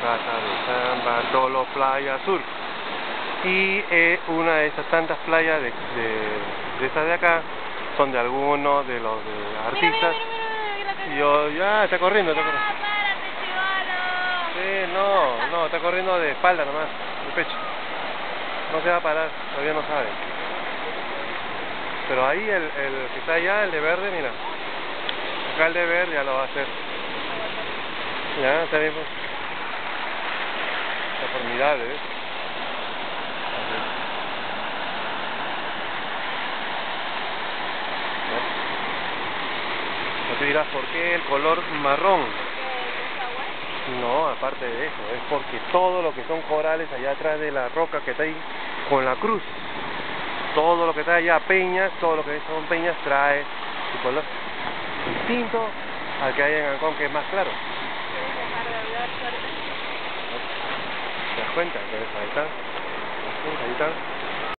Casa de San Bartolo Playa Sur. Y una de esas tantas playas de estas de acá son de algunos de los artistas. Y yo, ya, está corriendo, está corriendo. Sí, no, está corriendo de espalda nomás, de pecho. No se va a parar, todavía no sabe. Pero ahí el que está allá, el de verde, mira. Acá el de verde ya lo va a hacer. Ya, está bien, pues. Está formidable, ¿ves? No te dirás por qué el color marrón. No, aparte de eso, es porque todo lo que son corales allá atrás de la roca que está ahí con la cruz, todo lo que está allá, peñas, todo lo que son peñas trae su color distinto al que hay en Ancón, que es más claro. ¿Te das cuenta? Entonces ahí está.